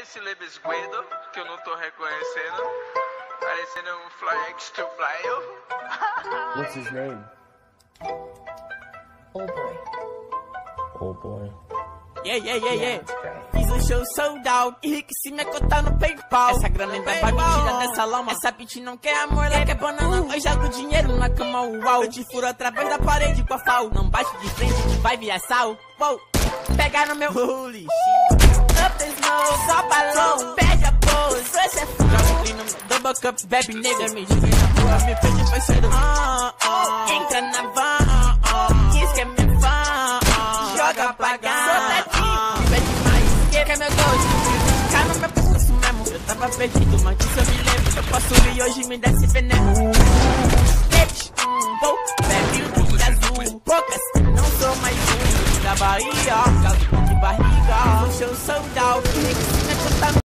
esse Lebesguedo, que eu não tô reconhecendo. Parecendo um Fly X to Flyer. What's his name? Old boy. Old boy. Yeah. Fiz um show sold out, enriqueci minha conta no PayPal. Essa grana ainda vai me tirar dessa lama. Essa bitch não quer amor, ela quer banana. Eu jogo dinheiro na cama, uau. Eu te furo através da parede com a FAO. Não bate de frente, vai via sal. Uou, pega no meu holy shit. Up the smoke, só balão, perde a pose. Fresh é fogo. Joga clean no meu double cup, bebe nega. Me joguei na rua, me pede vai ser do entra na van, diz que é minha fã. Joga pra cá, pede mais, que é meu gosto. Cai no meu pescoço mesmo. Eu tava perdido, mas disso eu me lembro. Eu posso ir hoje me desce veneno. Bitch, vou, bebe o drink azul. Poucas, não sou mais um da Bahia. Caso de barriga, o show sold out.